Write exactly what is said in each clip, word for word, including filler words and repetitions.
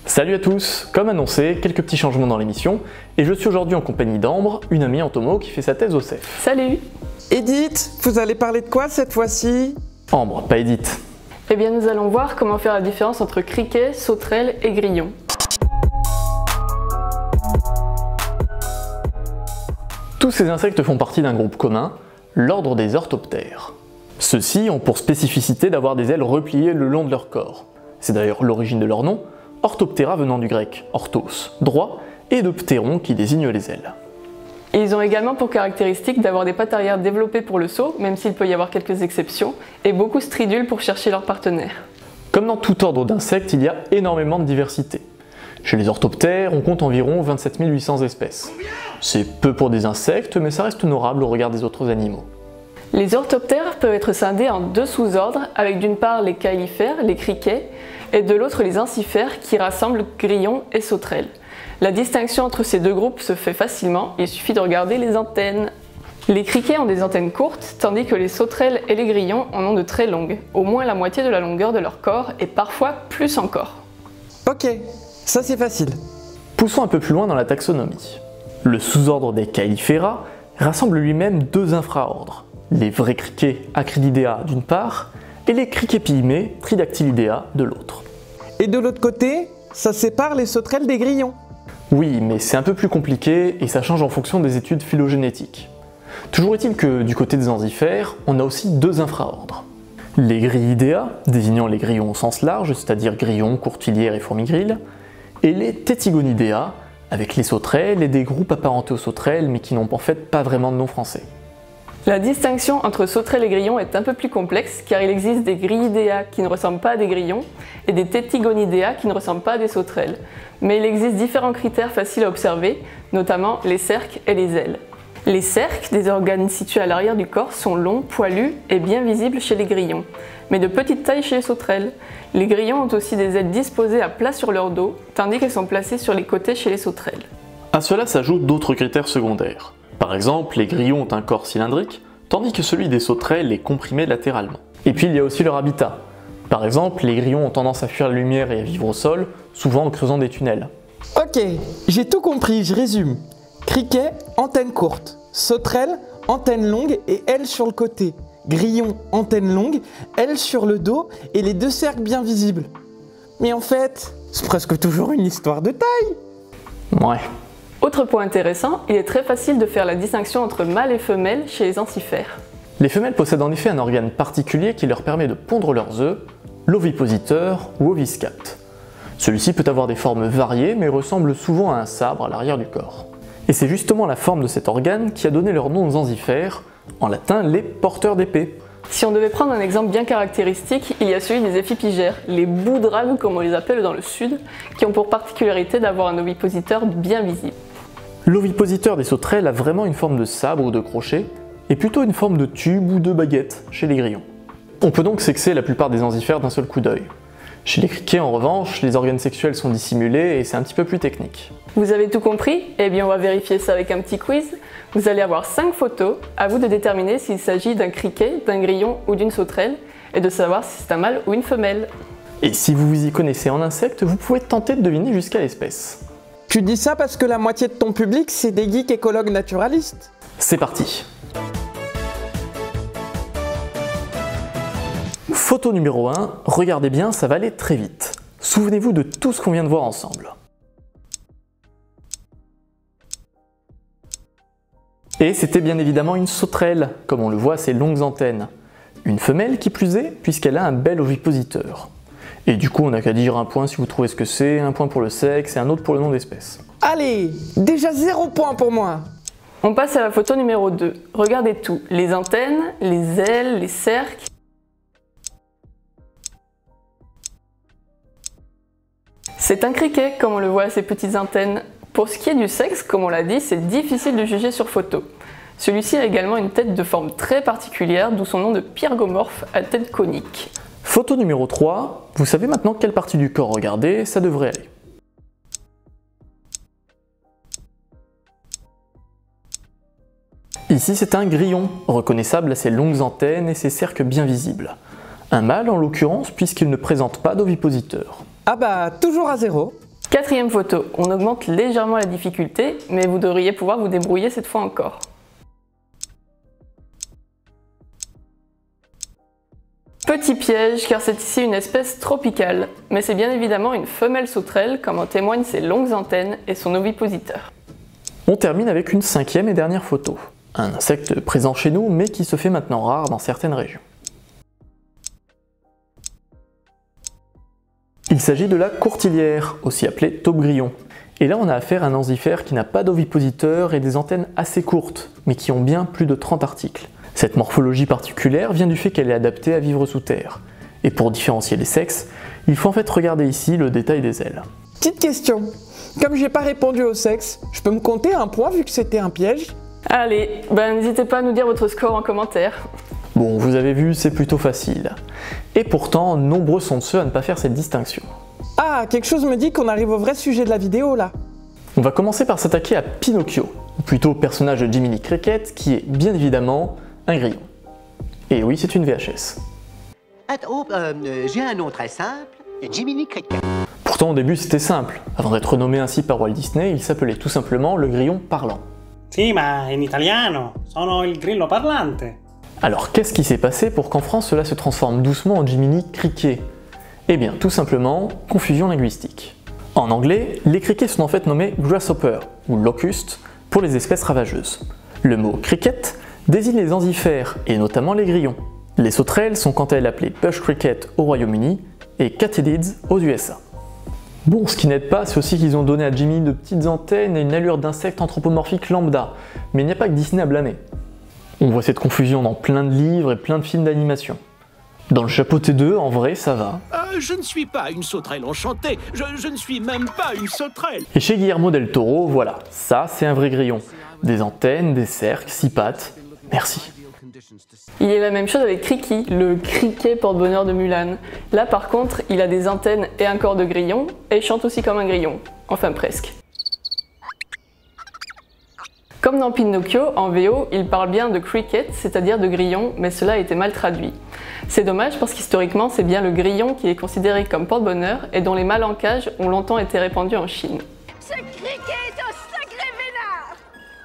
Salut à tous, comme annoncé, quelques petits changements dans l'émission, et je suis aujourd'hui en compagnie d'Ambre, une amie en Tomo qui fait sa thèse au C E F. Salut! Edith, vous allez parler de quoi cette fois-ci? Ambre, pas Edith. Eh bien nous allons voir comment faire la différence entre criquet, sauterelle et grillon. Tous ces insectes font partie d'un groupe commun, l'ordre des orthoptères. Ceux-ci ont pour spécificité d'avoir des ailes repliées le long de leur corps. C'est d'ailleurs l'origine de leur nom, Orthoptera venant du grec orthos, droit, et de ptéron qui désigne les ailes. Et ils ont également pour caractéristique d'avoir des pattes arrière développées pour le saut, même s'il peut y avoir quelques exceptions, et beaucoup stridules pour chercher leur partenaire. Comme dans tout ordre d'insectes, il y a énormément de diversité. Chez les orthoptères, on compte environ vingt-sept mille huit cents espèces. C'est peu pour des insectes, mais ça reste honorable au regard des autres animaux. Les orthoptères peuvent être scindés en deux sous-ordres, avec d'une part les calyphaires, les criquets, et de l'autre les encifères qui rassemblent grillons et sauterelles. La distinction entre ces deux groupes se fait facilement, il suffit de regarder les antennes. Les criquets ont des antennes courtes, tandis que les sauterelles et les grillons en ont de très longues, au moins la moitié de la longueur de leur corps et parfois plus encore. Ok, ça c'est facile. Poussons un peu plus loin dans la taxonomie. Le sous-ordre des Calyphera rassemble lui-même deux infraordres, les vrais criquets Acrididea d'une part, et les criquets pygmées Tridactylidea de l'autre. Et de l'autre côté, ça sépare les sauterelles des grillons. Oui, mais c'est un peu plus compliqué et ça change en fonction des études phylogénétiques. Toujours est-il que du côté des enzifères, on a aussi deux infraordres. Les Grillidea, désignant les grillons au sens large, c'est-à-dire grillons, courtilières et fourmigrilles, et les Tétigonidea, avec les sauterelles et des groupes apparentés aux sauterelles mais qui n'ont en fait pas vraiment de nom français. La distinction entre sauterelles et grillons est un peu plus complexe car il existe des Grillidea qui ne ressemblent pas à des grillons et des Tétigonidea qui ne ressemblent pas à des sauterelles. Mais il existe différents critères faciles à observer, notamment les cerques et les ailes. Les cerques, des organes situés à l'arrière du corps, sont longs, poilus et bien visibles chez les grillons, mais de petite taille chez les sauterelles. Les grillons ont aussi des ailes disposées à plat sur leur dos, tandis qu'elles sont placées sur les côtés chez les sauterelles. À cela s'ajoutent d'autres critères secondaires. Par exemple, les grillons ont un corps cylindrique, tandis que celui des sauterelles est comprimé latéralement. Et puis il y a aussi leur habitat. Par exemple, les grillons ont tendance à fuir la lumière et à vivre au sol, souvent en creusant des tunnels. Ok, j'ai tout compris, je résume. Criquet, antenne courte. Sauterelle, antenne longue et ailes sur le côté. Grillon, antenne longue, ailes sur le dos et les deux cercles bien visibles. Mais en fait, c'est presque toujours une histoire de taille. Ouais. Autre point intéressant, il est très facile de faire la distinction entre mâles et femelles chez les encifères. Les femelles possèdent en effet un organe particulier qui leur permet de pondre leurs œufs, l'ovipositeur ou oviscapt. Celui-ci peut avoir des formes variées mais ressemble souvent à un sabre à l'arrière du corps. Et c'est justement la forme de cet organe qui a donné leur nom aux enzifères, en latin les porteurs d'épée. Si on devait prendre un exemple bien caractéristique, il y a celui des éphipigères, les boudragues comme on les appelle dans le sud, qui ont pour particularité d'avoir un ovipositeur bien visible. L'ovipositeur des sauterelles a vraiment une forme de sabre ou de crochet, et plutôt une forme de tube ou de baguette chez les grillons. On peut donc sexer la plupart des enzifères d'un seul coup d'œil. Chez les criquets en revanche, les organes sexuels sont dissimulés et c'est un petit peu plus technique. Vous avez tout compris? Eh bien on va vérifier ça avec un petit quiz. Vous allez avoir cinq photos, à vous de déterminer s'il s'agit d'un criquet, d'un grillon ou d'une sauterelle, et de savoir si c'est un mâle ou une femelle. Et si vous vous y connaissez en insectes, vous pouvez tenter de deviner jusqu'à l'espèce. Tu dis ça parce que la moitié de ton public, c'est des geeks écologues naturalistes. C'est parti. Photo numéro un, regardez bien, ça va aller très vite. Souvenez-vous de tout ce qu'on vient de voir ensemble. Et c'était bien évidemment une sauterelle, comme on le voit à ses longues antennes. Une femelle qui plus est, puisqu'elle a un bel ovipositeur. Et du coup on n'a qu'à dire un point si vous trouvez ce que c'est, un point pour le sexe et un autre pour le nom d'espèce. Allez, déjà zéro point pour moi. On passe à la photo numéro deux. Regardez tout, les antennes, les ailes, les cercles. C'est un criquet, comme on le voit à ses petites antennes. Pour ce qui est du sexe, comme on l'a dit, c'est difficile de juger sur photo. Celui-ci a également une tête de forme très particulière, d'où son nom de pyrgomorphe à tête conique. Photo numéro trois, vous savez maintenant quelle partie du corps regarder, ça devrait aller. Ici c'est un grillon, reconnaissable à ses longues antennes et ses cercles bien visibles. Un mâle en l'occurrence puisqu'il ne présente pas d'ovipositeur. Ah bah, toujours à zéro. Quatrième photo, on augmente légèrement la difficulté, mais vous devriez pouvoir vous débrouiller cette fois encore. Petit piège, car c'est ici une espèce tropicale, mais c'est bien évidemment une femelle sauterelle, comme en témoignent ses longues antennes et son ovipositeur. On termine avec une cinquième et dernière photo. Un insecte présent chez nous, mais qui se fait maintenant rare dans certaines régions. Il s'agit de la courtilière, aussi appelée taupe-grillon. Et là on a affaire à un enzifère qui n'a pas d'ovipositeur et des antennes assez courtes, mais qui ont bien plus de trente articles. Cette morphologie particulière vient du fait qu'elle est adaptée à vivre sous terre. Et pour différencier les sexes, il faut en fait regarder ici le détail des ailes. Petite question, comme j'ai pas répondu au sexe, je peux me compter un point vu que c'était un piège? Allez, ben n'hésitez pas à nous dire votre score en commentaire. Bon, vous avez vu, c'est plutôt facile. Et pourtant, nombreux sont ceux à ne pas faire cette distinction. Ah, quelque chose me dit qu'on arrive au vrai sujet de la vidéo là. On va commencer par s'attaquer à Pinocchio, ou plutôt au personnage de Jiminy Cricket, qui est bien évidemment un grillon. Et oui, c'est une V H S. Attends, euh, j'ai un nom très simple, Jiminy Cricket. Pourtant au début c'était simple. Avant d'être nommé ainsi par Walt Disney, il s'appelait tout simplement le grillon parlant. Sì, ma in italiano, sono il grillo parlante. Alors qu'est-ce qui s'est passé pour qu'en France cela se transforme doucement en Jiminy Cricket? Eh bien tout simplement, confusion linguistique. En anglais, les criquets sont en fait nommés grasshopper ou locust pour les espèces ravageuses. Le mot cricket désigne les enzifères et notamment les grillons. Les sauterelles sont quant à elles appelées bush cricket au Royaume-Uni et katydids aux U S A. Bon, ce qui n'aide pas, c'est aussi qu'ils ont donné à Jimmy de petites antennes et une allure d'insecte anthropomorphique lambda. Mais il n'y a pas que Disney à blâmer. On voit cette confusion dans plein de livres et plein de films d'animation. Dans le chapeau T deux, en vrai, ça va. Euh, je ne suis pas une sauterelle enchantée, je, je ne suis même pas une sauterelle. Et chez Guillermo del Toro, voilà, ça c'est un vrai grillon. Des antennes, des cercles, six pattes. Merci. Il y a la même chose avec Kriki, le criquet porte-bonheur de Mulan. Là par contre, il a des antennes et un corps de grillon, et il chante aussi comme un grillon. Enfin presque. Comme dans Pinocchio, en V O, il parle bien de cricket, c'est-à-dire de grillon, mais cela a été mal traduit. C'est dommage parce qu'historiquement, c'est bien le grillon qui est considéré comme porte-bonheur et dont les malencages ont longtemps été répandus en Chine. Ce criquet est un sacré vénard!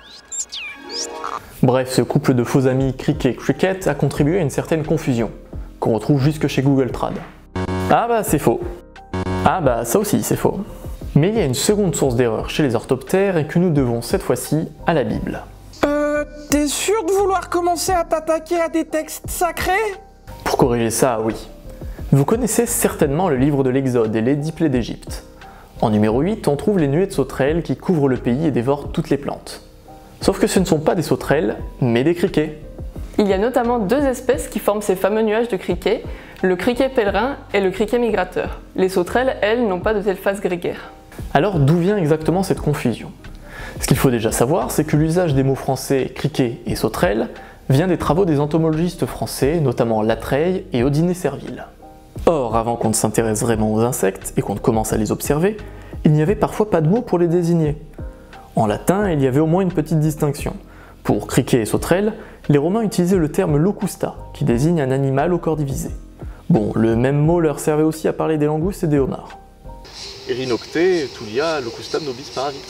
Bref, ce couple de faux amis Cricket-Cricket a contribué à une certaine confusion, qu'on retrouve jusque chez Google Trad. Ah bah c'est faux. Ah bah ça aussi c'est faux. Mais il y a une seconde source d'erreur chez les orthoptères et que nous devons cette fois-ci à la Bible. Euh, t'es sûr de vouloir commencer à t'attaquer à des textes sacrés? Pour corriger ça, oui. Vous connaissez certainement le livre de l'Exode et les dix plaies d'Égypte. En numéro huit, on trouve les nuées de sauterelles qui couvrent le pays et dévorent toutes les plantes. Sauf que ce ne sont pas des sauterelles, mais des criquets. Il y a notamment deux espèces qui forment ces fameux nuages de criquets, le criquet pèlerin et le criquet migrateur. Les sauterelles, elles, n'ont pas de telle face grégaire. Alors d'où vient exactement cette confusion? Ce qu'il faut déjà savoir, c'est que l'usage des mots français criquet et sauterelle vient des travaux des entomologistes français, notamment Latreille et Audinet-Serville. Or, avant qu'on ne s'intéresse vraiment aux insectes et qu'on ne commence à les observer, il n'y avait parfois pas de mots pour les désigner. En latin, il y avait au moins une petite distinction. Pour criquet et sauterelle, les Romains utilisaient le terme locusta, qui désigne un animal au corps divisé. Bon, le même mot leur servait aussi à parler des langoustes et des homards. Erinocte, tulia, locustam nobis paravit.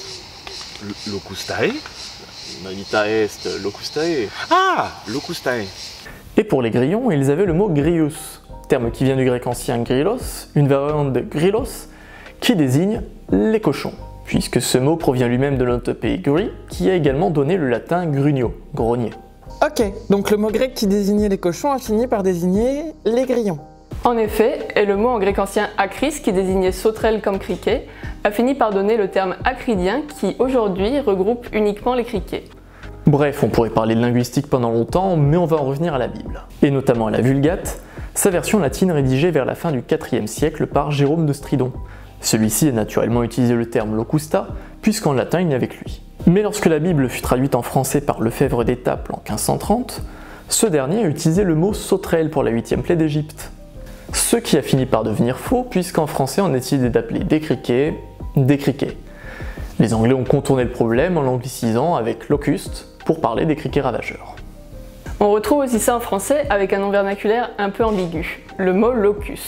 Locustae? Manita est locustae. Ah, locustae. Et pour les grillons, ils avaient le mot gryus, terme qui vient du grec ancien grillos, une variante de grillos, qui désigne les cochons, puisque ce mot provient lui-même de l'onomatopée gri, qui a également donné le latin grunio, grogner. Ok, donc le mot grec qui désignait les cochons a fini par désigner les grillons. En effet, et le mot en grec ancien acris, qui désignait sauterelle comme criquet, a fini par donner le terme acridien qui aujourd'hui regroupe uniquement les criquets. Bref, on pourrait parler de linguistique pendant longtemps, mais on va en revenir à la Bible, et notamment à la Vulgate, sa version latine rédigée vers la fin du quatrième siècle par Jérôme de Stridon. Celui-ci a naturellement utilisé le terme locusta, puisqu'en latin il n'y avait que lui. Mais lorsque la Bible fut traduite en français par Lefebvre d'Étaples en quinze cent trente, ce dernier a utilisé le mot sauterelle pour la huitième plaie d'Égypte. Ce qui a fini par devenir faux, puisqu'en français on a décidé d'appeler des criquets des criquets. Les Anglais ont contourné le problème en l'anglicisant avec locust pour parler des criquets ravageurs. On retrouve aussi ça en français avec un nom vernaculaire un peu ambigu, le mot locuste,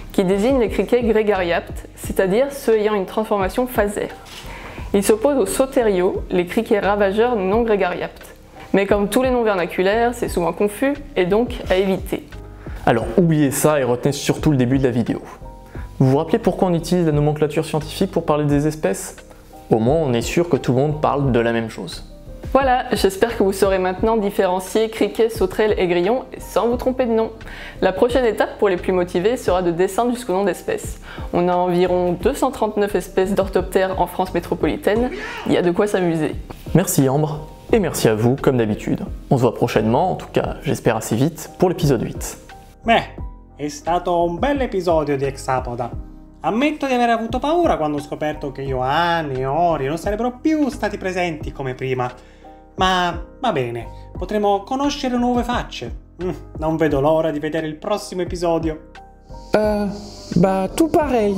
qui désigne les criquets grégariaptes, c'est-à-dire ceux ayant une transformation phasaire. Il s'oppose aux sauteriaux, les criquets ravageurs non grégariaptes. Mais comme tous les noms vernaculaires, c'est souvent confus et donc à éviter. Alors oubliez ça et retenez surtout le début de la vidéo. Vous vous rappelez pourquoi on utilise la nomenclature scientifique pour parler des espèces? Au moins on est sûr que tout le monde parle de la même chose. Voilà, j'espère que vous saurez maintenant différencier criquets, sauterelles et grillons sans vous tromper de nom. La prochaine étape pour les plus motivés sera de descendre jusqu'au nom d'espèce. On a environ deux cent trente-neuf espèces d'orthoptères en France métropolitaine, il y a de quoi s'amuser. Merci Ambre, et merci à vous comme d'habitude. On se voit prochainement, en tout cas j'espère assez vite, pour l'épisode huit. Beh, è stato un bel episodio di Hexapoda. Ammetto di aver avuto paura quando ho scoperto che Ioanni e Ori non sarebbero più stati presenti come prima. Ma va bene, potremo conoscere nuove facce. Mm, non vedo l'ora di vedere il prossimo episodio. Euh, bah tout pareil.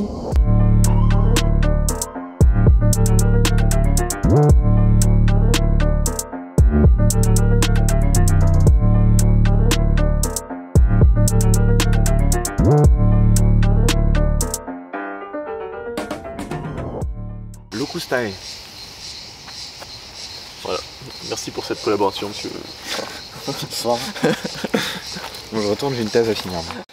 Locustae. Voilà, merci pour cette collaboration, monsieur. Bonsoir. Bon, je retourne, j'ai une thèse à finir.